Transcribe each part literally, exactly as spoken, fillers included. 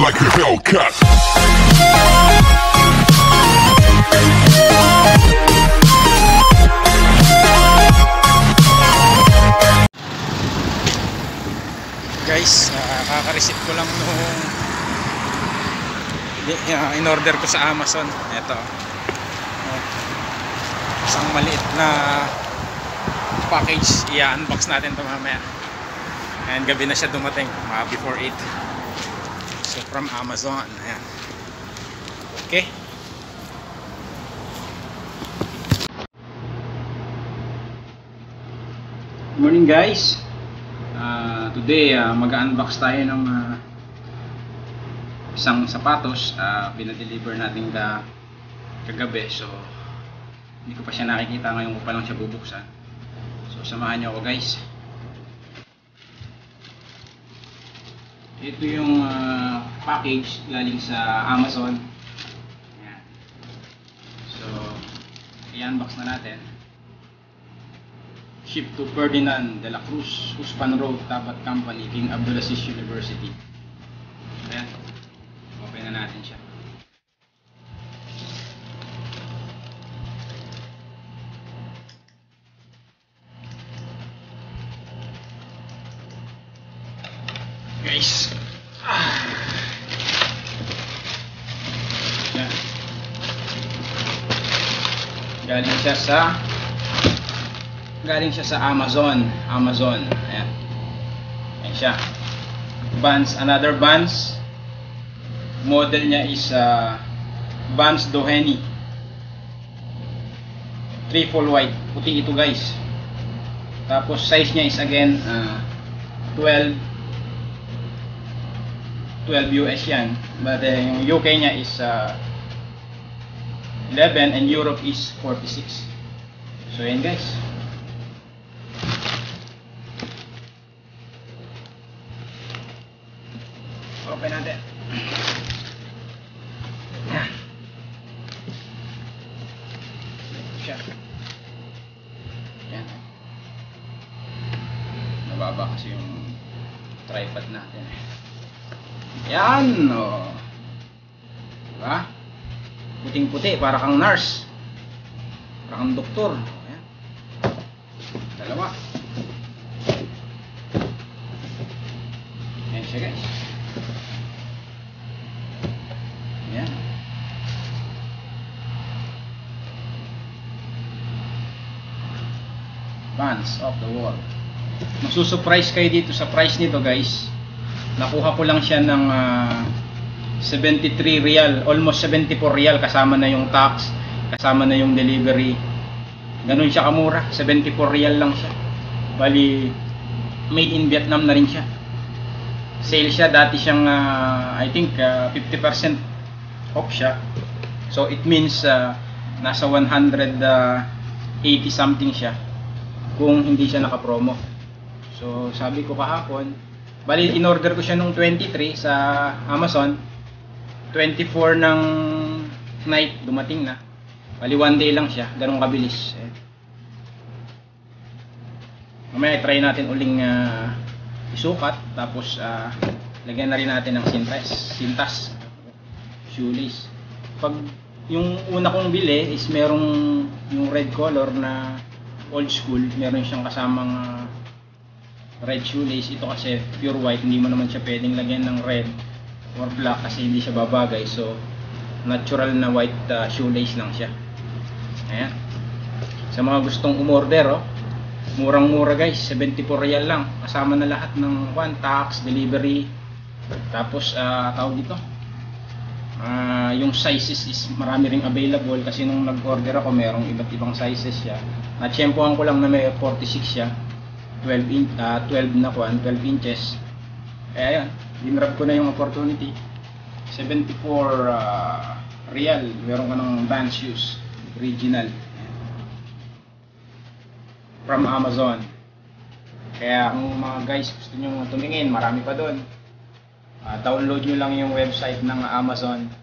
like a Hellcat. Guys, uh, kaka-receive ko lang nung uh, in-order ko sa Amazon. Ito, uh, isang maliit na package. I-unbox natin ito mamaya. And gabi na siya dumating, mga before eight. So from Amazon. Ayan. Okay. Good morning guys. Uh, today uh, mag-unbox tayo ng uh, isang sapatos. uh, Pinadeliver natin ka kagabi. So hindi ko pa siya nakikita, ngayon ko pa lang siya bubuksan. So samahan niyo ako guys. Ito yung uh, package galing sa Amazon. Ayan. So i-unbox na natin. Ship to Ferdinand de la Cruz, Uspan Road, Tabat Company, King Abdulaziz University. Ayan. Open na natin siya. Guys. Ah. Ayan. Galing siya sa Galing siya sa Amazon. Amazon. Ayan. Ayan siya. Vans. Another Vans. Model niya is uh, Vans Doheny. Triple white. Puti ito guys. Tapos size niya is again uh, twelve twelve U S yan. But uh, yung U K niya is uh, eleven and Europe is forty-six. So ayan guys. Open natin. Yan. Siya. Yan. Nababa kasi yung tripod natin. Yan. O. Diba? Puting-puti. Para kang nurse. Para kang doktor. Yan. Dalawa. Yan siya guys. Yan. Vans off the wall. Masusurprise kayo dito sa price nito guys. Nakuha ko lang siya ng uh, seventy-three real, almost seventy-four real, kasama na yung tax, kasama na yung delivery. Ganun siya kamura, seventy-four real lang siya. Bali made in Vietnam na rin siya. Sale siya, dati siyang uh, I think uh, fifty percent off siya. So it means uh, nasa one hundred eighty something siya kung hindi siya naka-promo. So sabi ko kahapon, bali in-order ko siya nung twenty-three sa Amazon, twenty-four ng night dumating na. Bali one day lang siya, ganun kabilis. Eh. Mamaya try natin uling uh, isukat, tapos uh, lagyan na rin natin ng sintas, sintas shoelace. Pag yung una kong bili is merong yung red color na old school, meron siyang kasamang uh, red shoelace. Ito kasi pure white, hindi mo naman siya pwedeng lagyan ng red or black kasi hindi siya babagay. So natural na white uh, shoelace lang siya. Ayan. Sa mga gustong umorder, oh, murang mura guys, seventy-four real lang, kasama na lahat ng one, tax, delivery. Tapos uh, tawag dito, uh, yung sizes is marami ring available kasi nung nag-order ako merong iba't ibang sizes siya. Natsyempohan ko lang na may forty-six siya, twelve in, uh, twelve na kwan, twelve inches. Eh ayan, dinrab ko na yung opportunity. seventy-four uh, real, meron ka ng Vans shoes original from Amazon. Kaya kung mga guys gusto nyo tumingin, marami pa doon. Uh, download nyo lang yung website ng Amazon.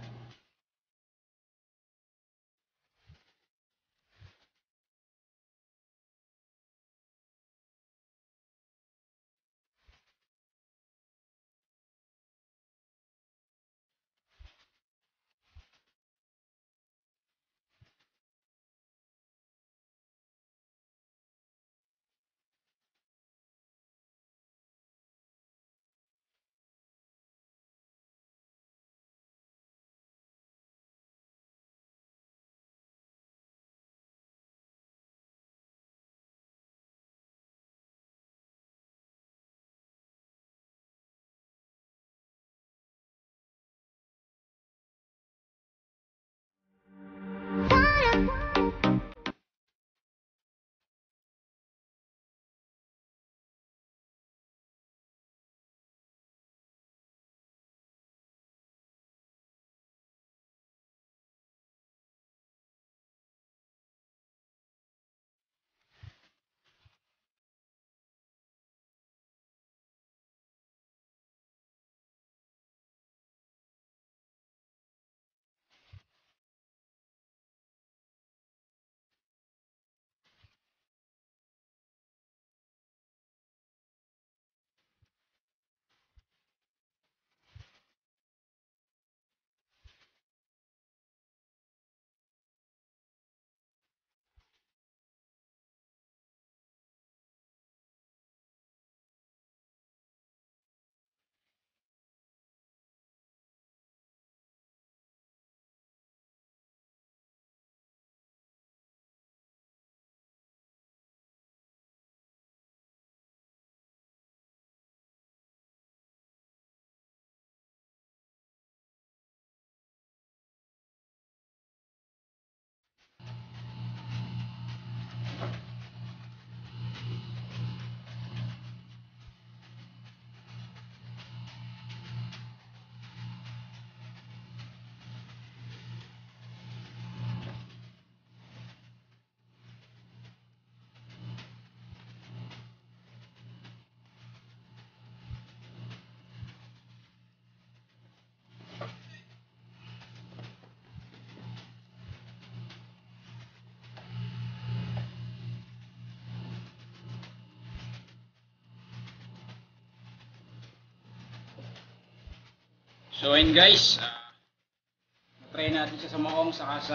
So ayun guys, uh, try natin siya sa maong saka sa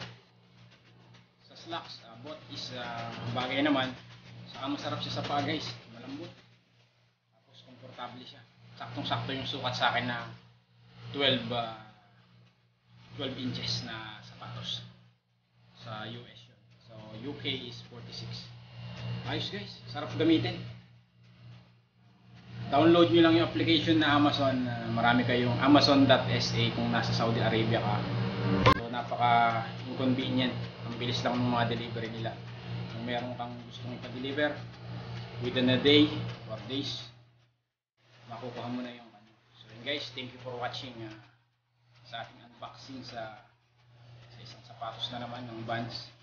sa slacks. Uh, both is uh, bagay naman. Saka masarap siya sa paa guys, malambot. Tapos komportable siya. Saktong-sakto yung sukat sa akin na twelve uh, twelve inches na sapatos. Sa U S yun. So U K is forty-six. Ayos guys, sarap gamitin. Download nyo lang yung application na Amazon. Uh, marami kayong amazon dot s a kung nasa Saudi Arabia ka. So napaka inconvenient. Ang bilis lang ng mga delivery nila. Kung meron kang gustong ipa-deliver within a day or days, makukuha mo na yung ano. So yun guys, thank you for watching uh, sa ating unboxing sa, sa isang sapatos na naman ng Vans.